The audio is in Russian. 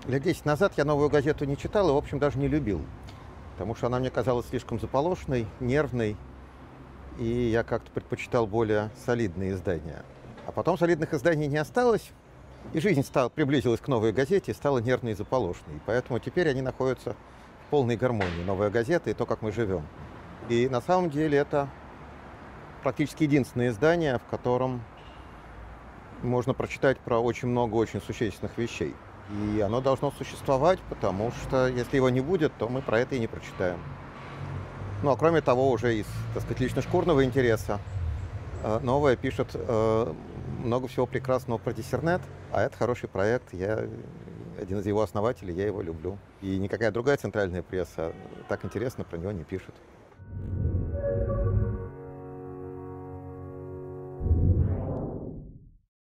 Лет 10 назад я «Новую газету» не читал и, в общем, даже не любил, потому что она мне казалась слишком заполошной, нервной, и я как-то предпочитал более солидные издания. А потом солидных изданий не осталось, и жизнь приблизилась к «Новой газете» и стала нервной и заполошной. И поэтому теперь они находятся в полной гармонии, «Новая газета» и то, как мы живем. И на самом деле это практически единственное издание, в котором можно прочитать про очень много очень существенных вещей. И оно должно существовать, потому что если его не будет, то мы про это и не прочитаем. Ну, а кроме того, уже из, так сказать, лично-шкурного интереса «Новая» пишет много всего прекрасного про диссернет, а это хороший проект, я один из его основателей, я его люблю. И никакая другая центральная пресса так интересно про него не пишет.